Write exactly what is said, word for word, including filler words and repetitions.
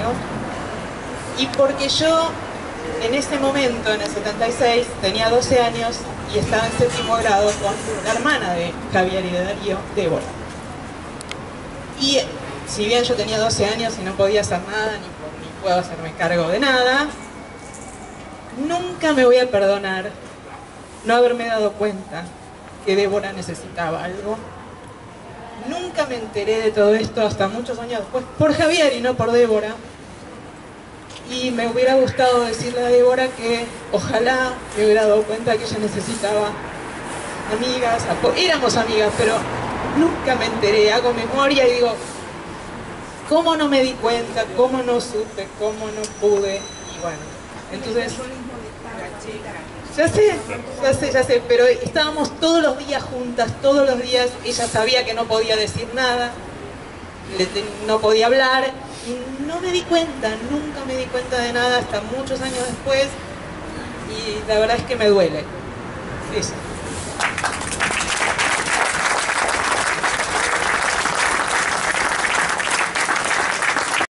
conmigo. Y porque yo, en ese momento, en el setenta y seis, tenía doce años y estaba en séptimo grado con la hermana de Javier y de Darío, Débora. Y si bien yo tenía doce años y no podía hacer nada, ni, ni puedo hacerme cargo de nada, nunca me voy a perdonar no haberme dado cuenta que Débora necesitaba algo. Nunca me enteré de todo esto hasta muchos años después, por Javier y no por Débora. Y me hubiera gustado decirle a Débora que ojalá me hubiera dado cuenta que ella necesitaba amigas, éramos amigas, pero nunca me enteré. Hago memoria y digo, ¿cómo no me di cuenta? ¿Cómo no supe? ¿Cómo no pude? Y bueno, entonces... Ya sé, ya sé, ya sé, pero estábamos todos los días juntas, todos los días. Ella sabía que no podía decir nada, le, no podía hablar, y no me di cuenta, nunca me di cuenta de nada hasta muchos años después, y la verdad es que me duele. Eso.